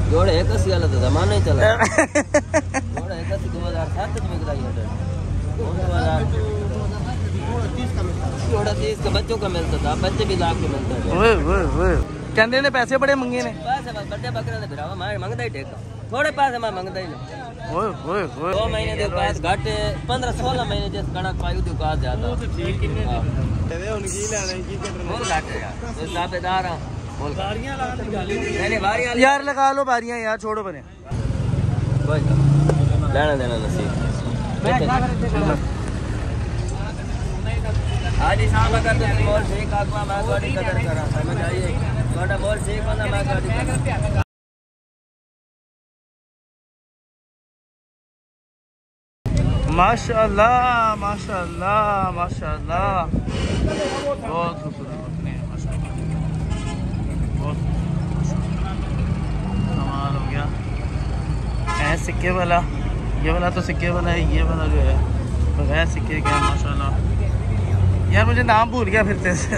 जोड़े 81 वाला तो जमाना ही चला। जोड़े 81 2007 में गिराई है। जोड़ा 30 का बच्चों का मिलता था, बच्चे भी लाख के मिलता था। कहते ने पैसे बड़े मंगे ने। पैसे बड़े बकरे ने फिरावा मैं मंगदा ही टेका। थोड़े पैसे मैं मंगदा ही नहीं। 2 महीने के बाद घाटे 15-16 महीने जिस कणक पाई उदी का ज्यादा। वो तो ठीक ही नहीं। तेरे उनकी लेना की मोल घाटे यार। इस दापेदार हां। मोल बारियां लगा गाली। नहीं बारियां यार लगा लो बारियां यार, छोड़ो बने। कोई लेना देना नसीब। आज ही शाम कर दो मोल ठीक आगवा मैं गाड़ी कदर करा समझ आइए। थोड़ा मोल ठीक होना मैं गाड़ी कदर। माशाअल्लाह माशाअल्लाह माशाअल्लाह, बहुत खूबसूरत बकरे हैं माशाअल्लाह, बहुत कमाल हो गया। ऐ सिक्के वाला, ये वाला तो सिक्के वाला है, ये वाला जो है बगैर सिक्के का माशाअल्लाह। यार मुझे नाम भूल गया फिर से।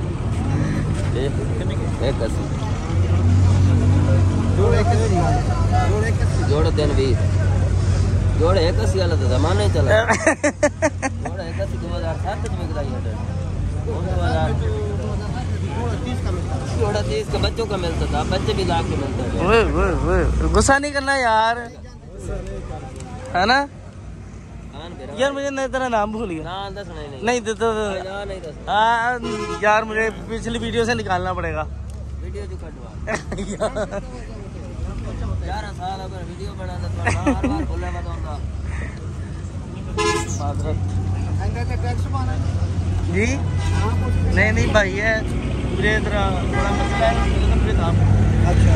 जोड़ो 320 जोड़े 81 वाला तो जमाना ही चला। जोड़े 81 2007 में गिराई है। जोड़ा 30 का बच्चों का मिलता था, बच्चे भी लाख के मिलता था। गुस्सा नहीं करना यार, है ना यार। मुझे नहीं तेरा नाम भूल गया। नहीं देता यार, मुझे पिछली वीडियो से निकालना पड़ेगा। वीडियो जो कटवा 11 साल अगर वीडियो बनाना तो बार बार बोलना बताऊंगा जी। नहीं नहीं भाई है, मुझे थोड़ा मसला है मुझे काम। अच्छा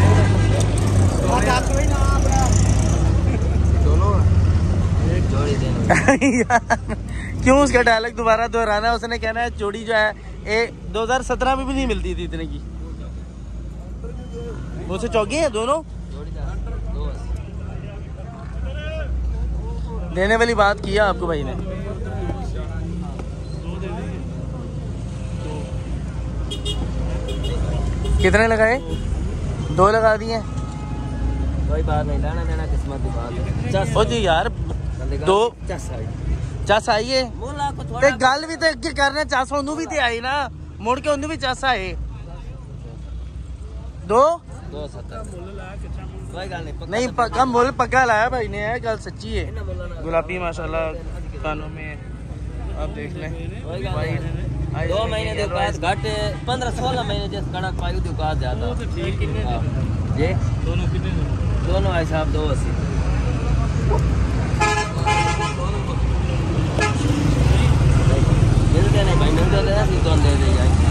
दोनों एक जोड़ी देना। क्यों उसका डायलॉग दोबारा दोहराना है? उसने कहना है जोड़ी जो है 2017 में भी नहीं मिलती थी इतने की। वो से चौकी है दोनों देने वाली बात किया आपको भाई ने। कितने लगाए? 2 लगा दिए। कोई बात नहीं, लेना देना किस्मत की बात है। ओ जी यार 2 चस आई है ते गल भी तो अगे करने चस ओनू भी ते आई ना, मुड़ के ओनू भी चस आए। 2.70 नहीं पक्का मुल पक्का लाया भाई ने, है गल सच्ची है। गुलाबी माशाल्लाह कानों में आप देख लें। 2 महीने के बाद घाटे 15-16 महीने जिस कणक पाई उदी का ज्यादा। ये दोनों भाई साहब 280 मिलते नहीं भाई, मिलते देना फिर तो दे दे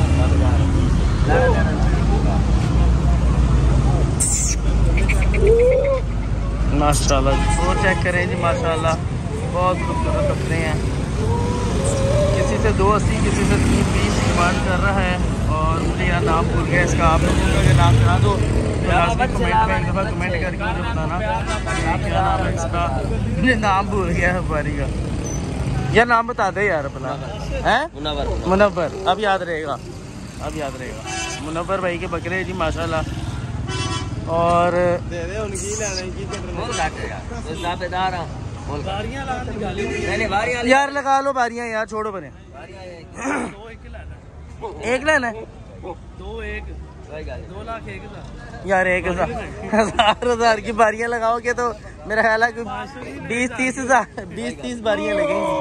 माशाल्लाह। वो चेक करें जी माशाल्लाह, बहुत खूबसूरत बकरे हैं। किसी से 280 किसी से 320 डिमांड कर रहा है। और मुझे यार नाम भूल गया इसका, आप लोगों का ये नाम सुना दो कमेंट में एक दफ़ा कमेंट करके मुझे बताना क्या नाम है इसका। मुझे नाम भूल गया है व्यापारी का। यार नाम बता दे यार अपना। है मुनव्वर। अब याद रहेगा, अब याद रहेगा। मुनव्वर भाई के बकरे जी माशाल्लाह। और यार लगा लो बारियां यार, छोड़ो बने। एक लेना है 2 लाख यार 1,000 की बारियां लगाओगे तो मेरा ख्याल है कि 20-30 बारियां लगेंगी।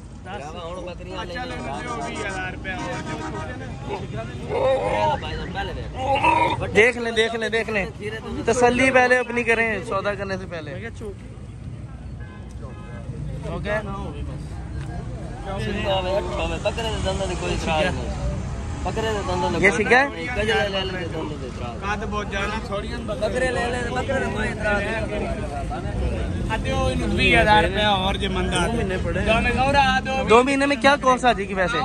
देख लें तसल्ली पहले अपनी करें सौदा करने से पहले। ओके ये ठीक है। बकरे ले 2 महीने में क्या कॉस्ट आ जाएगी वैसे?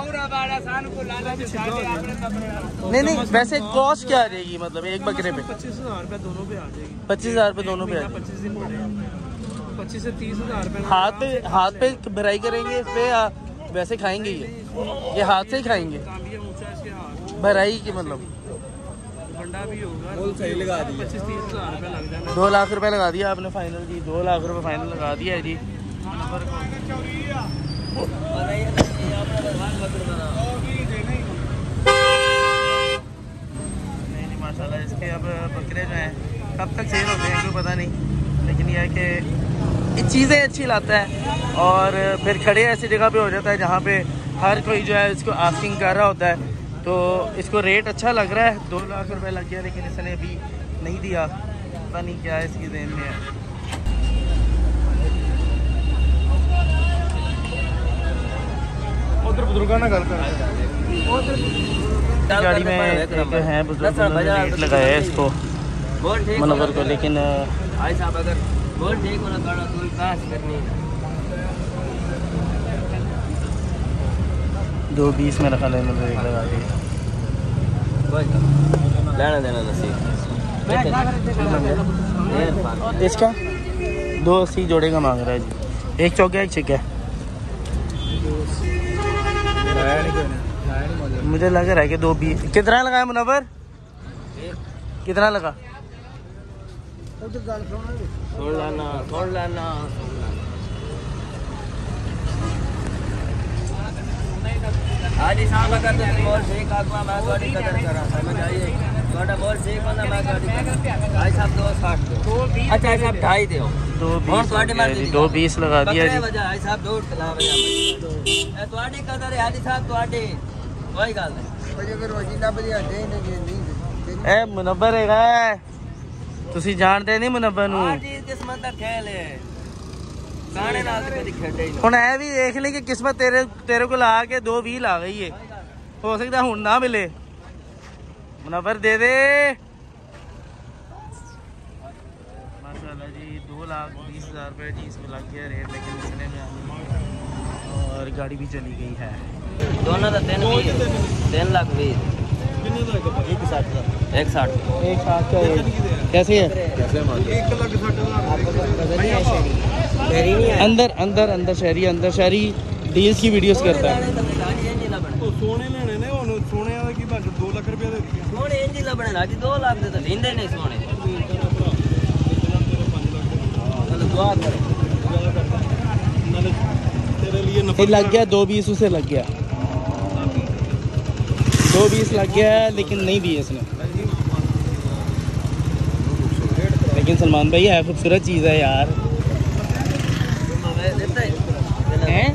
नहीं वैसे कॉस्ट क्या आ जाएगी मतलब एक बकरे पे? 25,000 रुपये दोनों पे आ जाएगी। 25,000 रुपये दोनों पे? 25 दिन पड़ेगा, 25 से 30,000 रुपये। हाथ पे भराई करेंगे इस पे या वैसे खाएंगे? ये हाथ से ही खाएंगे भराई की मतलब? अंडा भी होगा सही लगा दिया 25-30 हज़ार रुपये लग जाना। 2 लाख रुपए लगा दिया आपने फाइनल जी, 2 लाख रुपए फाइनल लगा दिया है जी। नहीं माशाल्लाह, इसके अब बकरे जो हैं कब तक सेल होते हैं कोई पता नहीं, लेकिन यह है कि ये चीज़ें अच्छी लाता है और फिर खड़े ऐसी जगह पे हो जाता है जहाँ पे हर कोई जो है इसको आस्किंग कर रहा होता है, तो इसको रेट अच्छा लग रहा है। 2 लाख रुपए लग गया, लेकिन इसने अभी नहीं दिया, पता नहीं क्या है इसकी ज़हन में है। उधर बुजुर्गों ना गल कर गाड़ी में एक है बुजुर्ग, रेट लगाया है इसको मुनव्वर को, लेकिन भाई साहब अगर बोल ठीक होना गाड़ा तो पास करनी है 220 में रखा लेने रेट लगा दी। लेना देना नसीब इसका 280 जोड़े का मांग रहा है जी, एक चौका एक छिका। मुझे लग रहा है कि 220। कितना लगाया मुनव्वर, कितना लगा? छोड़ लेना आज शाम अगर तो मोल ठीक आगवा मैं गाड़ी कदर करा, समझ आइए थोड़ा मोल ठीक होना मैं गाड़ी भाई साहब 260 अच्छा भाई साहब 2.5 दो 220 लगा दिया जी। भाई साहब 2 चला भैया ਤੁਹਾਡੀ ਕਦਰ ਹੈ ਹਾਜੀ ਸਾਹਿਬ ਤੁਹਾਡੀ ਕੋਈ ਗੱਲ ਨਹੀਂ ਕੋਈ ਅਗਰ ਰੋਜੀ ਲੱਭ ਲਿਆ ਦੇ ਨਹੀਂ ए मुनव्वर है, ਤੁਸੀਂ ਜਾਣਦੇ ਨਹੀਂ ਮੁਨੱਵਰ ਨੂੰ? ਹਾਂ ਜੀ ਕਿਸਮਤ ਦਾ ਖੇਲ ਹੈ, ਗਾਣੇ ਨਾਲ ਤੇ ਕਦੀ ਖੇਡੇ ਹੀ ਨਹੀਂ। ਹੁਣ ਇਹ ਵੀ ਦੇਖ ਲਈ ਕਿ ਕਿਸਮਤ ਤੇਰੇ ਕੋਲ ਆ ਕੇ 220 ਲਾ ਗਈ ਏ, ਹੋ ਸਕਦਾ ਹੁਣ ਨਾ ਮਿਲੇ। मुनव्वर दे दे। माशाल्लाह जी 2,20,000 रुपये जी इसको लग गया रेट, लेकिन इसने में और गाड़ी भी चली गई है। दोनों का 3 लाख 20 160 कैसे है? अंदर अंदर अंदर शहरी डील्स की वीडियोस करता है। सोने लेने ने ਹੁਣ ਸੋਨੇ ਦਾ ਕੀ ਬਸ 2 ਲੱਖ ਰੁਪਏ ਦੇ ਦਿੱਤੇ ਸੋਨੇ ਇੰਜ ਹੀ ਲੱਭਣੇ ਲਾਜੀ 2 ਲੱਖ ਦੇ ਤਾਂ ਲੈਂਦੇ ਨਹੀਂ ਸੋਨੇ। ਚਲੋ ਦੁਆ ਕਰ तेरे लिए ये लग गया 220 उसे लग गया 220 लग गया है, लेकिन नहीं दिए इसने। लेकिन सलमान भाई है खूबसूरत चीज़ है यार। हैं?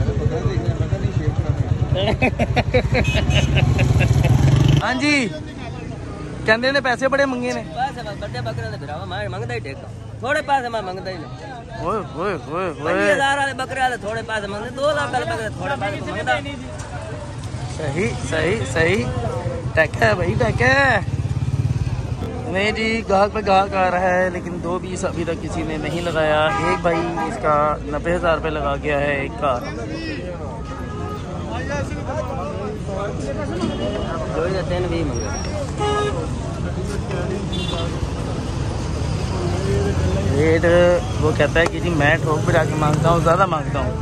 हाँ जी कहते ने पैसे बड़े मंगे ने। पैसे बड़े बकरे दे भरावा मैं मंगदा ही टेका, थोड़े पैसे मैं मंगदा ही नहीं। ओए ओए ओए 50,000 वाले बकरे वाले थोड़े पैसे मंगदे, 2 लाख वाले बकरे थोड़े पैसे मंगदा। सही सही सही टैक है भाई, टैक है। नहीं जी गाहक पे गाहक आ रहा है, लेकिन 220 अभी तक किसी ने नहीं लगाया। एक भाई इसका 90,000 रुपये लगा गया है एक का। रेट वो कहता है कि जी मैं ठोक पे जाके मांगता हूँ, ज़्यादा मांगता हूँ।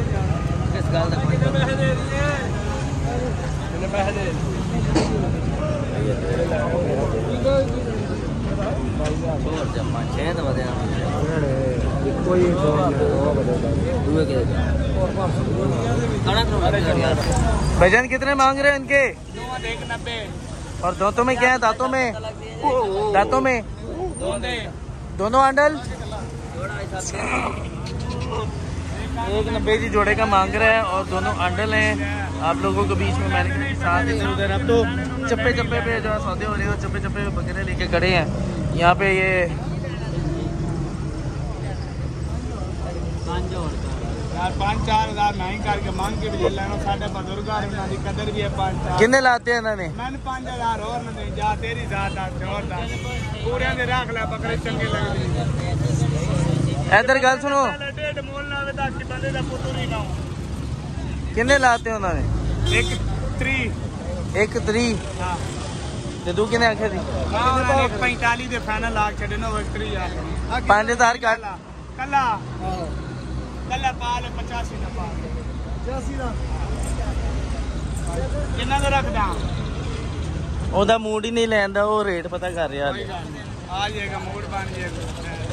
भजन कितने मांग रहे हैं इनके? 190 और दांतों में क्या है? दांतों में दोनों हैंडल 190 जी जोड़े का मांग रहा है और दोनों अंडल हैं। आप लोगों को बीच में मैंने साथ इधर उधर अब तो चप्पे चप्पे पे जो सौदे हो रहे हैं, चप्पे चप्पे पे बकरे लेके खड़े हैं यहाँ पे। ये 5-4 हज़ार नहीं करके मांग के भी ले लेना। साढ़े बुजुर्ग की कदर भी है। 5-4 किन्ने लाते हैं इन्होंने? मैंने 5,000 और न दे जा तेरी जात जोरदार पूरे ने रख ले बकरे चंगे लगते। इधर गल सुनो, डेढ़ मोल ना वे दस बंदे दा पुत्तू नहीं गाऊं। किन्ने लाते हैं उन्होंने? 1 3 हां ते तू किन्ने आखे थी? हां 45 दे फाइनल लाग छड़े ना 3 यार 5,000 काट कल्ला पाल 85 ना पाल 85 दा किन्ना दा रखदा ਉਹਦਾ ਮੂਡ ਹੀ ਨਹੀਂ ਲੈਂਦਾ, ਉਹ ਰੇਟ ਪਤਾ ਕਰ ਰਿਹਾ आ जाएगा मूड बन जाएगा